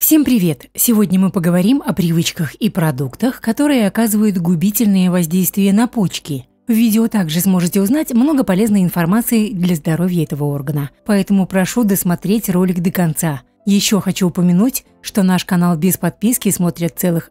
Всем привет! Сегодня мы поговорим о привычках и продуктах, которые оказывают губительное воздействие на почки. В видео также сможете узнать много полезной информации для здоровья этого органа, поэтому прошу досмотреть ролик до конца. Еще хочу упомянуть, что наш канал без подписки смотрят целых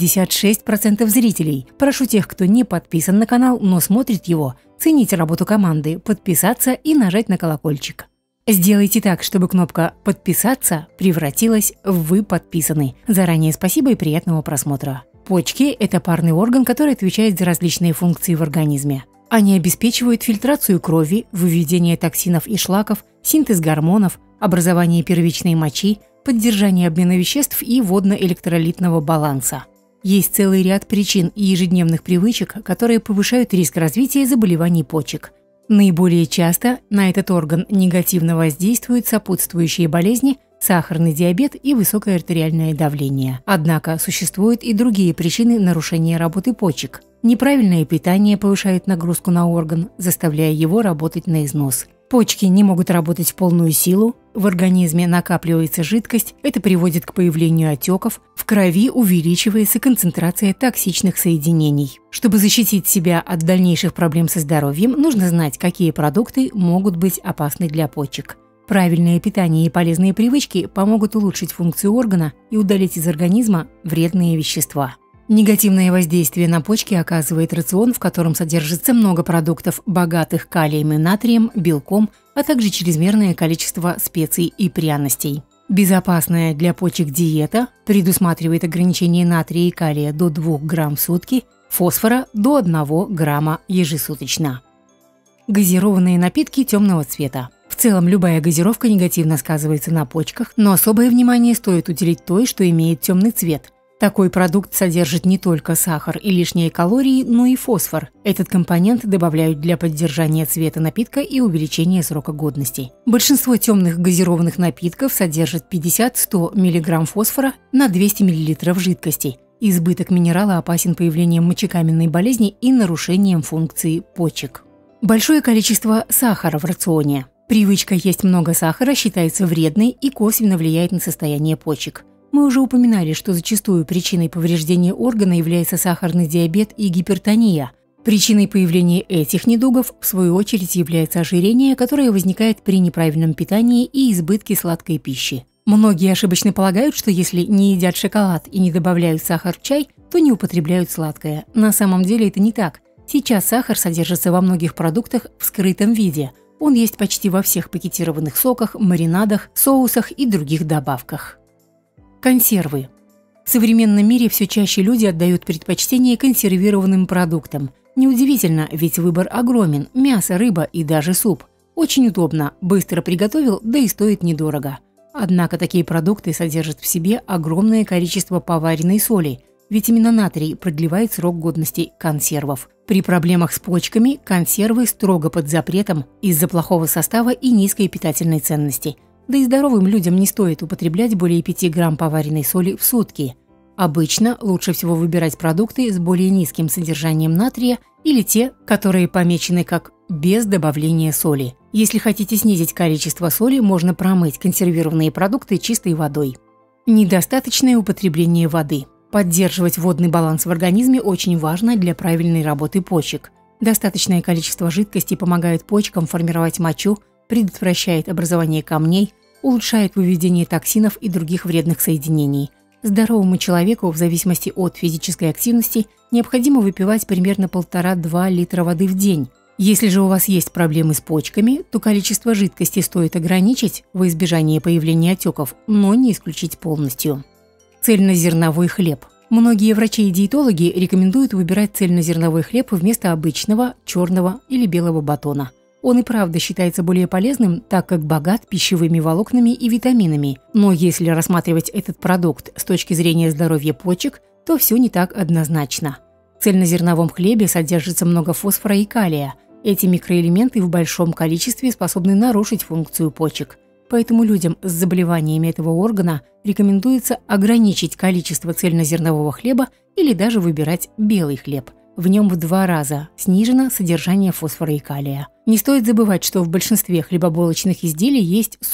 66% зрителей. Прошу тех, кто не подписан на канал, но смотрит его, ценить работу команды, подписаться и нажать на колокольчик. Сделайте так, чтобы кнопка «Подписаться» превратилась в «Вы подписаны». Заранее спасибо и приятного просмотра. Почки – это парный орган, который отвечает за различные функции в организме. Они обеспечивают фильтрацию крови, выведение токсинов и шлаков, синтез гормонов, образование первичной мочи, поддержание обмена веществ и водно-электролитного баланса. Есть целый ряд причин и ежедневных привычек, которые повышают риск развития заболеваний почек. Наиболее часто на этот орган негативно воздействуют сопутствующие болезни, сахарный диабет и высокое артериальное давление. Однако существуют и другие причины нарушения работы почек. Неправильное питание повышает нагрузку на орган, заставляя его работать на износ. Почки не могут работать в полную силу, в организме накапливается жидкость, это приводит к появлению отеков, в крови увеличивается концентрация токсичных соединений. Чтобы защитить себя от дальнейших проблем со здоровьем, нужно знать, какие продукты могут быть опасны для почек. Правильное питание и полезные привычки помогут улучшить функцию органа и удалить из организма вредные вещества. Негативное воздействие на почки оказывает рацион, в котором содержится много продуктов, богатых калием и натрием, белком, а также чрезмерное количество специй и пряностей. Безопасная для почек диета предусматривает ограничение натрия и калия до 2 грамм в сутки, фосфора до 1 грамма ежесуточно. Газированные напитки темного цвета. В целом, любая газировка негативно сказывается на почках, но особое внимание стоит уделить той, что имеет темный цвет. Такой продукт содержит не только сахар и лишние калории, но и фосфор. Этот компонент добавляют для поддержания цвета напитка и увеличения срока годности. Большинство темных газированных напитков содержит 50-100 мг фосфора на 200 мл жидкости. Избыток минерала опасен появлением мочекаменной болезни и нарушением функции почек. Большое количество сахара в рационе. Привычка есть много сахара считается вредной и косвенно влияет на состояние почек. Мы уже упоминали, что зачастую причиной повреждения органа является сахарный диабет и гипертония. Причиной появления этих недугов, в свою очередь, является ожирение, которое возникает при неправильном питании и избытке сладкой пищи. Многие ошибочно полагают, что если не едят шоколад и не добавляют сахар в чай, то не употребляют сладкое. На самом деле это не так. Сейчас сахар содержится во многих продуктах в скрытом виде. Он есть почти во всех пакетированных соках, маринадах, соусах и других добавках. Консервы. В современном мире все чаще люди отдают предпочтение консервированным продуктам. Неудивительно, ведь выбор огромен – мясо, рыба и даже суп. Очень удобно, быстро приготовил, да и стоит недорого. Однако такие продукты содержат в себе огромное количество поваренной соли, ведь именно натрий продлевает срок годности консервов. При проблемах с почками консервы строго под запретом из-за плохого состава и низкой питательной ценности. Да и здоровым людям не стоит употреблять более 5 грамм поваренной соли в сутки. Обычно лучше всего выбирать продукты с более низким содержанием натрия или те, которые помечены как «без добавления соли». Если хотите снизить количество соли, можно промыть консервированные продукты чистой водой. Недостаточное употребление воды. Поддерживать водный баланс в организме очень важно для правильной работы почек. Достаточное количество жидкости помогает почкам формировать мочу, предотвращает образование камней, улучшает выведение токсинов и других вредных соединений. Здоровому человеку, в зависимости от физической активности, необходимо выпивать примерно 1,5–2 литра воды в день. Если же у вас есть проблемы с почками, то количество жидкости стоит ограничить во избежание появления отеков, но не исключить полностью. Цельнозерновой хлеб. Многие врачи и диетологи рекомендуют выбирать цельнозерновой хлеб вместо обычного черного или белого батона. Он и правда считается более полезным, так как богат пищевыми волокнами и витаминами. Но если рассматривать этот продукт с точки зрения здоровья почек, то все не так однозначно. В цельнозерновом хлебе содержится много фосфора и калия. Эти микроэлементы в большом количестве способны нарушить функцию почек. Поэтому людям с заболеваниями этого органа рекомендуется ограничить количество цельнозернового хлеба или даже выбирать белый хлеб. В нем в 2 раза снижено содержание фосфора и калия. Не стоит забывать, что в большинстве хлебобулочных изделий есть соль.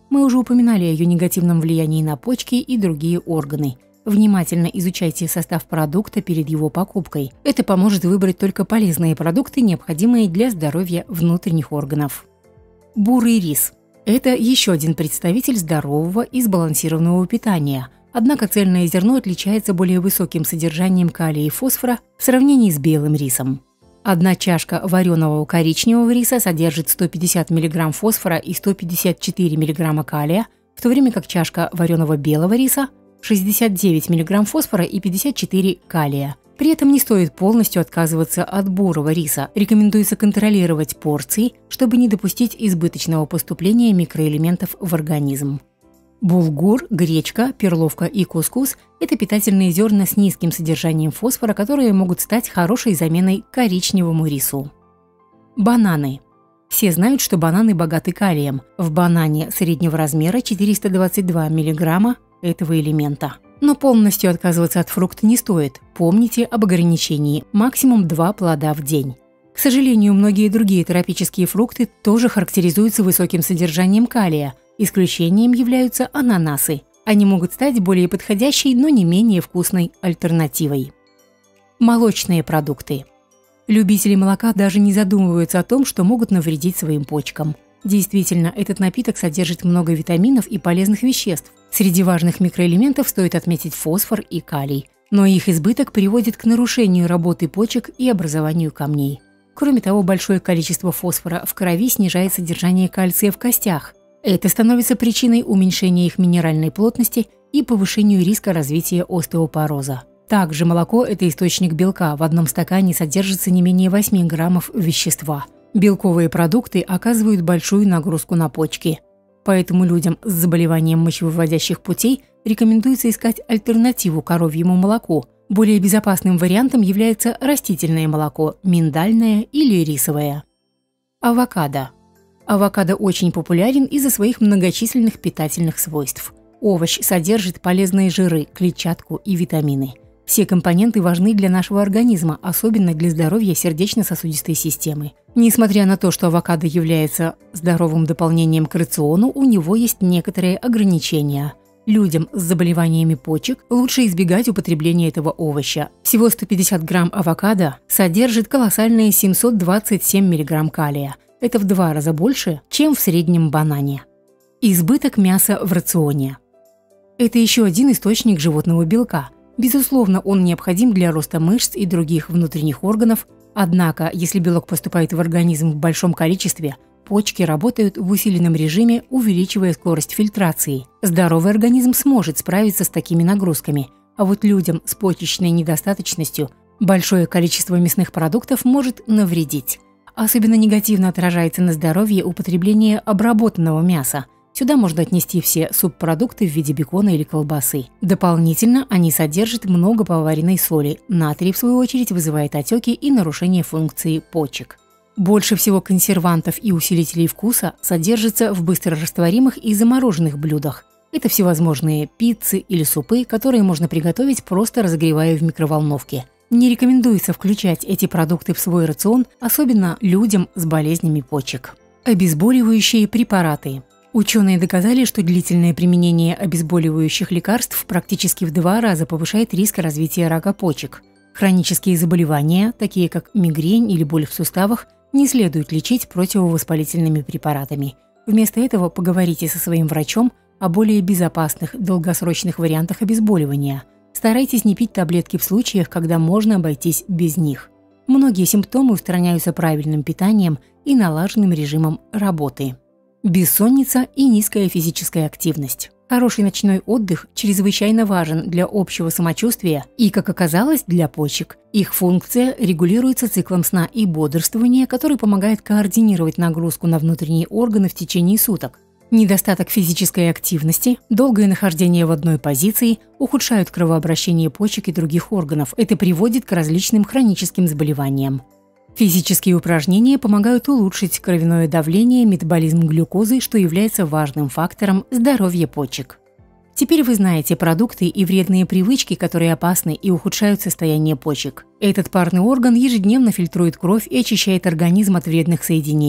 Мы уже упоминали о ее негативном влиянии на почки и другие органы. Внимательно изучайте состав продукта перед его покупкой. Это поможет выбрать только полезные продукты, необходимые для здоровья внутренних органов. Бурый рис. Это еще один представитель здорового и сбалансированного питания. Однако цельное зерно отличается более высоким содержанием калия и фосфора в сравнении с белым рисом. Одна чашка вареного коричневого риса содержит 150 мг фосфора и 154 мг калия, в то время как чашка вареного белого риса – 69 мг фосфора и 54 калия. При этом не стоит полностью отказываться от бурого риса. Рекомендуется контролировать порции, чтобы не допустить избыточного поступления микроэлементов в организм. Булгур, гречка, перловка и кускус – это питательные зерна с низким содержанием фосфора, которые могут стать хорошей заменой коричневому рису. Бананы. Все знают, что бананы богаты калием. В банане среднего размера 422 мг этого элемента. Но полностью отказываться от фрукта не стоит. Помните об ограничении – максимум 2 плода в день. К сожалению, многие другие тропические фрукты тоже характеризуются высоким содержанием калия. Исключением являются ананасы. Они могут стать более подходящей, но не менее вкусной альтернативой. Молочные продукты. Любители молока даже не задумываются о том, что могут навредить своим почкам. Действительно, этот напиток содержит много витаминов и полезных веществ. Среди важных микроэлементов стоит отметить фосфор и калий. Но их избыток приводит к нарушению работы почек и образованию камней. Кроме того, большое количество фосфора в крови снижает содержание кальция в костях. Это становится причиной уменьшения их минеральной плотности и повышению риска развития остеопороза. Также молоко – это источник белка. В одном стакане содержится не менее 8 граммов вещества. Белковые продукты оказывают большую нагрузку на почки. Поэтому людям с заболеванием мочевыводящих путей рекомендуется искать альтернативу коровьему молоку. Более безопасным вариантом является растительное молоко – миндальное или рисовое. Авокадо. Авокадо очень популярен из-за своих многочисленных питательных свойств. Овощ содержит полезные жиры, клетчатку и витамины. Все компоненты важны для нашего организма, особенно для здоровья сердечно-сосудистой системы. Несмотря на то, что авокадо является здоровым дополнением к рациону, у него есть некоторые ограничения. Людям с заболеваниями почек лучше избегать употребления этого овоща. Всего 150 грамм авокадо содержит колоссальные 727 мг калия. Это в 2 раза больше, чем в среднем банане. Избыток мяса в рационе. Это еще один источник животного белка. Безусловно, он необходим для роста мышц и других внутренних органов, однако, если белок поступает в организм в большом количестве, почки работают в усиленном режиме, увеличивая скорость фильтрации. Здоровый организм сможет справиться с такими нагрузками, а вот людям с почечной недостаточностью большое количество мясных продуктов может навредить. Особенно негативно отражается на здоровье употребление обработанного мяса. Сюда можно отнести все субпродукты в виде бекона или колбасы. Дополнительно они содержат много поваренной соли. Натрий, в свою очередь, вызывает отеки и нарушение функции почек. Больше всего консервантов и усилителей вкуса содержится в быстрорастворимых и замороженных блюдах. Это всевозможные пиццы или супы, которые можно приготовить, просто разогревая в микроволновке. Не рекомендуется включать эти продукты в свой рацион, особенно людям с болезнями почек. Обезболивающие препараты. Ученые доказали, что длительное применение обезболивающих лекарств практически в 2 раза повышает риск развития рака почек. Хронические заболевания, такие как мигрень или боль в суставах, не следует лечить противовоспалительными препаратами. Вместо этого поговорите со своим врачом о более безопасных долгосрочных вариантах обезболивания. Старайтесь не пить таблетки в случаях, когда можно обойтись без них. Многие симптомы устраняются правильным питанием и налаженным режимом работы. Бессонница и низкая физическая активность. Хороший ночной отдых чрезвычайно важен для общего самочувствия и, как оказалось, для почек. Их функция регулируется циклом сна и бодрствования, который помогает координировать нагрузку на внутренние органы в течение суток. Недостаток физической активности, долгое нахождение в одной позиции ухудшают кровообращение почек и других органов. Это приводит к различным хроническим заболеваниям. Физические упражнения помогают улучшить кровяное давление, метаболизм глюкозы, что является важным фактором здоровья почек. Теперь вы знаете продукты и вредные привычки, которые опасны и ухудшают состояние почек. Этот парный орган ежедневно фильтрует кровь и очищает организм от вредных соединений.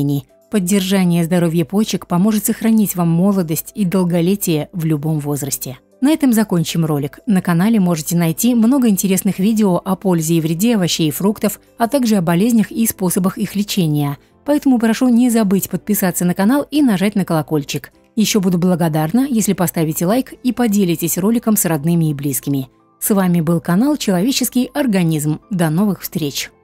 Поддержание здоровья почек поможет сохранить вам молодость и долголетие в любом возрасте. На этом закончим ролик. На канале можете найти много интересных видео о пользе и вреде овощей и фруктов, а также о болезнях и способах их лечения. Поэтому прошу не забыть подписаться на канал и нажать на колокольчик. Еще буду благодарна, если поставите лайк и поделитесь роликом с родными и близкими. С вами был канал «Человеческий организм». До новых встреч!